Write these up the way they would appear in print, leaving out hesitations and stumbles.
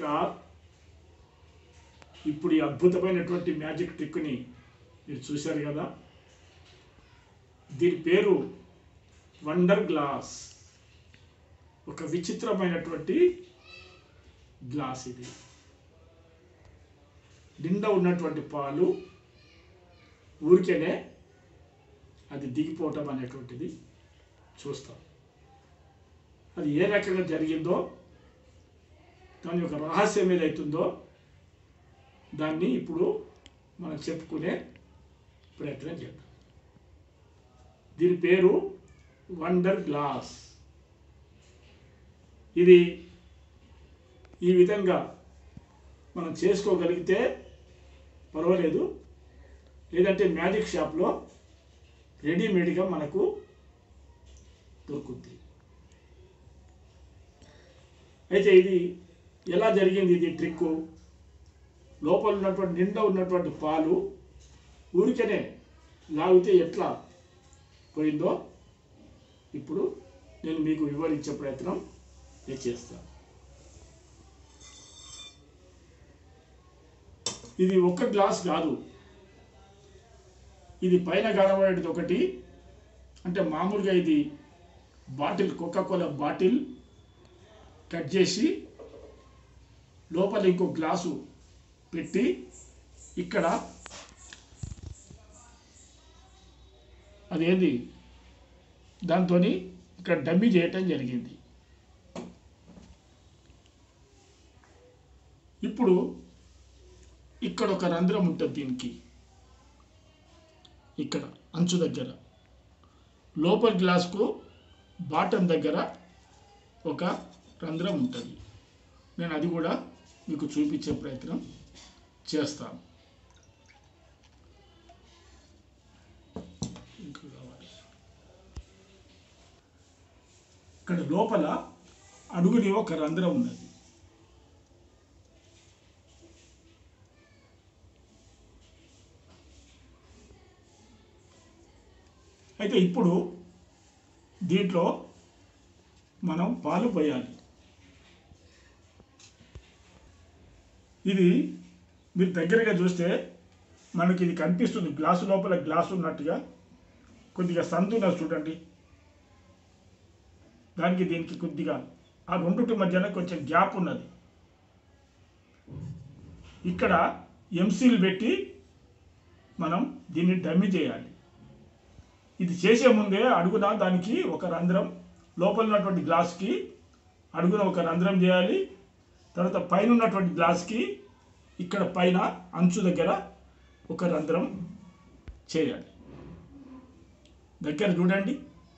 నమస్కార్. ఇప్పుడు ఈ అద్భుతమైనటువంటి మ్యాజిక్ ట్రిక్ని మీరు చూశారు కదా. దీని పేరు వండర్ గ్లాస్. ఒక విచిత్రమైనటువంటి గ్లాస్. ఇది నిండా ఉన్నటువంటి పాలు ఊరికేనే అది దిగిపోవటం అనేటువంటిది చూస్తాం. అది ఏ రకంగా జరిగిందో, దాని యొక్క రహస్యం ఏదైతుందో దాన్ని ఇప్పుడు మనం చెప్పుకునే ప్రయత్నం చేద్దాం. దీని పేరు వండర్ గ్లాస్. ఇది ఈ విధంగా మనం చేసుకోగలిగితే పర్వాలేదు, లేదంటే మ్యాజిక్ షాప్లో రెడీమేడ్గా మనకు దొరుకుతుంది. అయితే ఇది ఎలా జరిగింది? ఇది ట్రిక్కు లోపల ఉన్నటువంటి నిండా ఉన్నటువంటి పాలు ఊరికనే లాగితే ఎట్లా పోయిందో ఇప్పుడు నేను మీకు వివరించే ప్రయత్నం చేస్తాను. ఇది ఒక్క గ్లాస్ కాదు, ఇది పైన కనబడేది ఒకటి. అంటే మామూలుగా ఇది బాటిల్, కోకాకోలా బాటిల్ కట్ చేసి లోపల ఇంకో గ్లాసు పెట్టి ఇక్కడ అదేంది దాంతో ఇక్కడ డమ్మీ చేయటం జరిగింది. ఇప్పుడు ఇక్కడ ఒక రంధ్రం ఉంటుంది. దీనికి ఇక్కడ అంచు దగ్గర లోపల గ్లాసుకు బాటం దగ్గర ఒక రంధ్రం ఉంటుంది. నేను అది కూడా మీకు చూపించే ప్రయత్నం చేస్తాను. ఇక్కడ లోపల అడుగుని ఒక రంధ్రం ఉన్నది. అయితే ఇప్పుడు దీంట్లో మనం పాలు పోయాలి. ఇది మీరు దగ్గరగా చూస్తే మనకి ఇది కనిపిస్తుంది. గ్లాసు లోపల గ్లాసు ఉన్నట్టుగా కొద్దిగా సందు ఉన్నది చూడండి. దానికి దీనికి కొద్దిగా ఆ రెండుటి మధ్యన కొంచెం గ్యాప్ ఉన్నది. ఇక్కడ ఎంసీలు పెట్టి మనం దీన్ని డమ్మీ చేయాలి. ఇది చేసే ముందే అడుగున దానికి ఒక రంధ్రం, లోపల ఉన్నటువంటి గ్లాస్కి అడుగున ఒక రంధ్రం చేయాలి. తర్వాత పైన ఉన్నటువంటి గ్లాస్కి ఇక్కడ పైన అంచు దగ్గర ఒక రంధ్రం చేయాలి. దగ్గర చూడండి.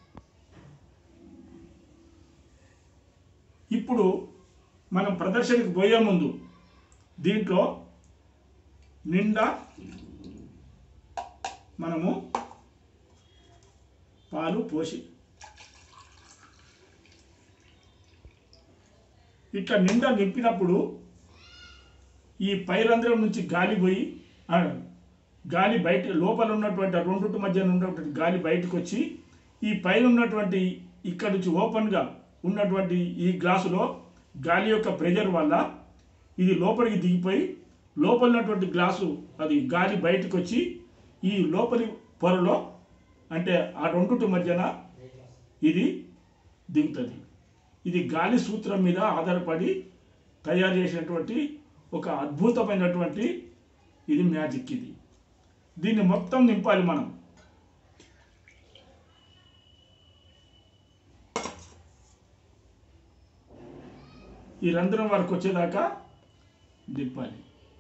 ఇప్పుడు మనం ప్రదర్శనకు పోయే ముందు దీంట్లో నిండా మనము పాలు పోసి ఇట్లా నిండా నింపినప్పుడు ఈ పై రంధ్రం నుంచి గాలి పోయి గాలి బయట లోపల ఉన్నటువంటి రెండుటి మధ్య ఉన్నటువంటి గాలి బయటకు వచ్చి ఈ పైన ఉన్నటువంటి ఇక్కడ నుంచి ఓపెన్గా ఉన్నటువంటి ఈ గ్లాసులో గాలి యొక్క ప్రెజర్ వల్ల ఇది లోపలికి దిగిపోయి లోపల ఉన్నటువంటి గ్లాసు అది గాలి బయటకు వచ్చి ఈ లోపలి పొరలో అంటే ఆ రెండుటి మధ్యన ఇది దిగుతుంది. ఇది గాలి సూత్రం మీద ఆధారపడి తయారు చేసినటువంటి ఒక అద్భుతమైనటువంటి ఇది మ్యాజిక్. ఇది దీన్ని మొత్తం నింపాలి మనం. ఈ రంధ్రం వరకు వచ్చేదాకా నింపాలి.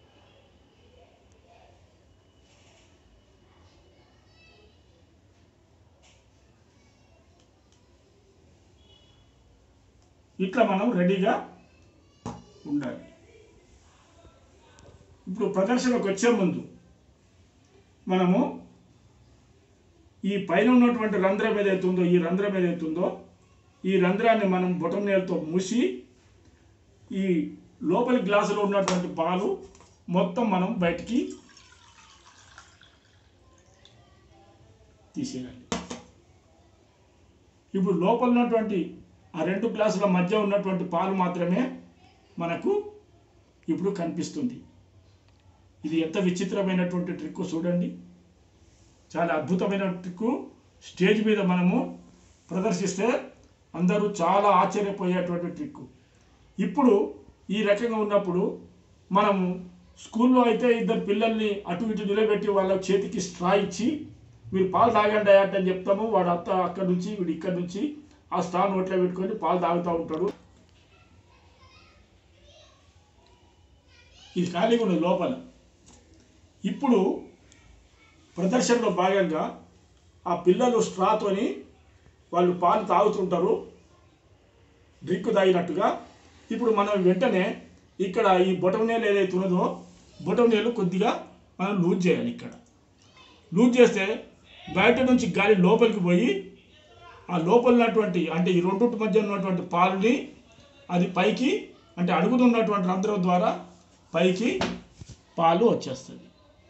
ఇట్లా మనం రెడీగా ఉండాలి. ఇప్పుడు ప్రదర్శనకు వచ్చే ముందు మనము ఈ పైన ఉన్నటువంటి రంధ్రం ఏదైతుందో ఈ రంధ్రాన్ని మనం బొటం నేలతో మూసి ఈ లోపలి గ్లాసులో ఉన్నటువంటి పాలు మొత్తం మనం బయటికి తీసేయాలి. ఇప్పుడు లోపల ఉన్నటువంటి ఆ రెండు గ్లాసుల మధ్య ఉన్నటువంటి పాలు మాత్రమే మనకు ఇప్పుడు కనిపిస్తుంది. ఇది ఎంత విచిత్రమైనటువంటి ట్రిక్ చూడండి. చాలా అద్భుతమైన ట్రిక్. స్టేజ్ మీద మనము ప్రదర్శిస్తే అందరూ చాలా ఆశ్చర్యపోయేటువంటి ట్రిక్. ఇప్పుడు ఈ రకంగా ఉన్నప్పుడు మనము స్కూల్లో అయితే ఇద్దరు పిల్లల్ని అటు ఇటు నిలబెట్టి వాళ్ళ చేతికి స్ట్రా ఇచ్చి మీరు పాలు తాగండి అని చెప్తాము. వాడు అక్కడి నుంచి వీడు ఇక్కడి నుంచి ఆ స్ట్రా నోట్లో పెట్టుకొని పాలు తాగుతూ ఉంటాడు. ఇది ఖాళీగా ఉన్నది లోపల. ఇప్పుడు ప్రదర్శనలో భాగంగా ఆ పిల్లలు స్ట్రాతోని వాళ్ళు పాలు తాగుతుంటారు డ్రింక్ తాగినట్టుగా. ఇప్పుడు మనం వెంటనే ఇక్కడ ఈ బొటనవేలు ఏదైతే ఉన్నదో బొటనవేలు కొద్దిగా మనం లూజ్ చేయాలి. ఇక్కడ లూజ్ చేస్తే బయట నుంచి గాలి లోపలికి పోయి ఆ లోపల ఉన్నటువంటి అంటే ఈ రెండింటి మధ్య ఉన్నటువంటి పాలుని అది పైకి అంటే అడుగుతున్నటువంటి రంధ్రం ద్వారా పైకి పాలు వచ్చేస్తుంది.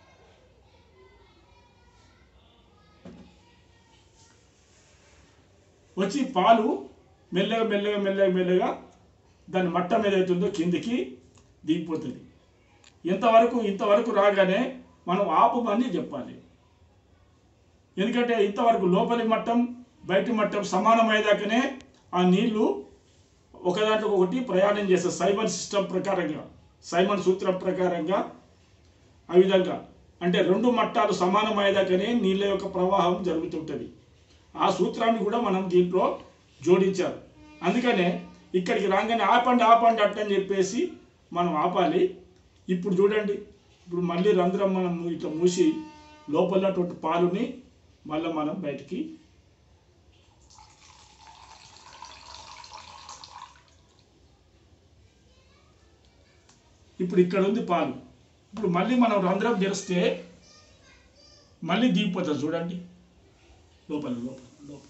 వచ్చి పాలు మెల్లగా మెల్లగా మెల్లగా మెల్లగా దాని మట్టం ఏదైతుందో కిందికి దిగిపోతుంది. ఇంతవరకు రాగానే మనం ఆపమని చెప్పాలి. ఎందుకంటే ఇంతవరకు లోపలి మట్టం బయటి మట్టం సమానమయ్యేదాకానే ఆ నీళ్లు ఒకదాంట్లో ఒకటి ప్రయాణం చేస్తారు. సైమన్ సూత్రం ప్రకారంగా ఆ విధంగా అంటే రెండు మట్టాలు సమానమయ్యేదాకానే నీళ్ళ యొక్క ప్రవాహం జరుగుతుంటుంది. ఆ సూత్రాన్ని కూడా మనం దీంట్లో జోడించారు. అందుకనే ఇక్కడికి రాగానే ఆపండి అట్టని చెప్పేసి మనం ఆపాలి. ఇప్పుడు చూడండి, ఇప్పుడు మళ్ళీ రంధ్రం మనం ఇట్లా మూసి లోపలటువంటి పాలుని మళ్ళీ మనం బయటికి ఇప్పుడు ఇక్కడ ఉంది పాలు. ఇప్పుడు మళ్ళీ మనం రంధ్రం తెరిస్తే మళ్ళీ దిగిపోతుంది. చూడండి లోపల లోపల లోపల.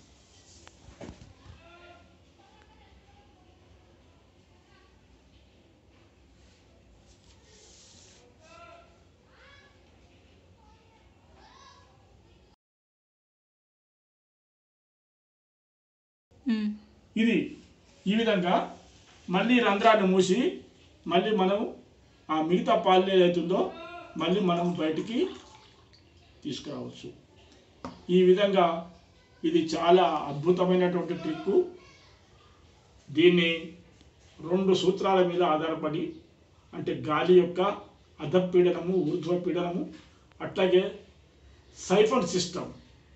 ఇది ఈ విధంగా మళ్ళీ రంధ్రాన్ని మూసి మళ్ళీ మనం ఆ మిగతా పాలు ఏదైతుందో మళ్ళీ మనం బయటికి తీసుకురావచ్చు. ఈ విధంగా ఇది చాలా అద్భుతమైనటువంటి ట్రిక్. దీన్ని 2 సూత్రాల మీద ఆధారపడి అంటే గాలి యొక్క అధపీడనము ఊర్ధ్వ పీడనము అట్లాగే సైఫన్ సిస్టమ్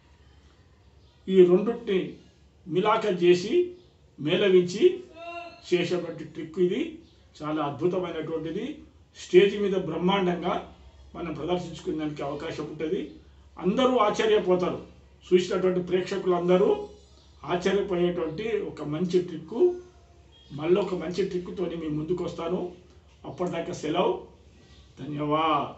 ఈ రెండుని మిలాఖత్ చేసి మేళవించి చేసేటువంటి ట్రిక్. ఇది చాలా అద్భుతమైనటువంటిది. స్టేజ్ మీద బ్రహ్మాండంగా మనం ప్రదర్శించుకునేందుకు అవకాశం ఉంటుంది. అందరూ ఆశ్చర్యపోతారు. చూసినటువంటి ప్రేక్షకులందరూ ఆశ్చర్యపోయేటువంటి ఒక మంచి ట్రిక్కు. మళ్ళీ ఒక మంచి ట్రిక్కుతో మీ ముందుకు వస్తాను. అప్పటిదాకా సెలవు. ధన్యవాదాలు.